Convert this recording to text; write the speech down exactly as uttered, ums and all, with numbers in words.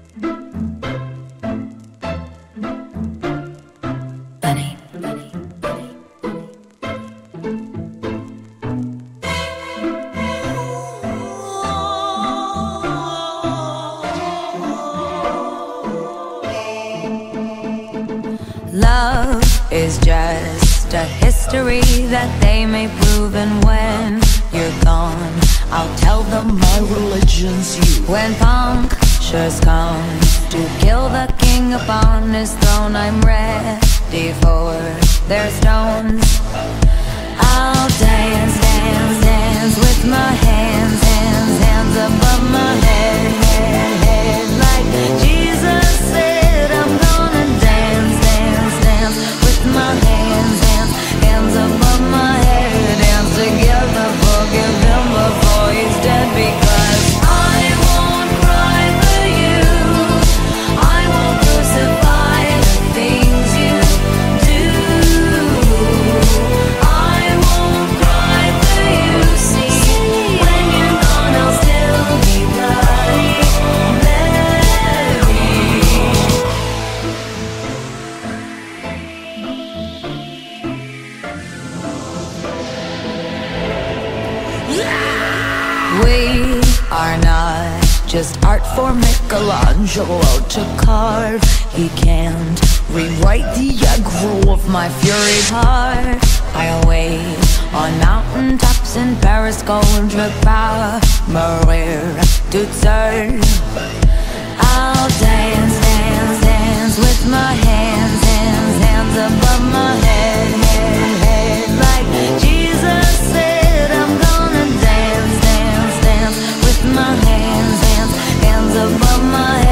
Bunny. Love is just a history that they may prove, and when you're gone, I'll tell them my religion's you. When punctures come to kill the king upon his throne, I'm ready for their stones. I'll dance, dance, dance with my hands, hands, hands above my head, head, head. Like Jesus said, I'm gonna dance, dance, dance with my hands, hands, hands above my head. Dance together, forgive him before he's dead, because I won't cry for you, I won't crucify the things you do. I won't cry for you, see, when you're gone I'll still be bloody Mary. We are not just art for Michelangelo to carve. He can't rewrite the aggro of my fury heart. I wait on mountaintops in Paris, contre pas mourir toute seule. I'll dance, dance, dance with my hands, hands, hands above my head, head, head. Like Jesus said, I'm gonna dance, dance, dance with my hands, hands, hands above my head.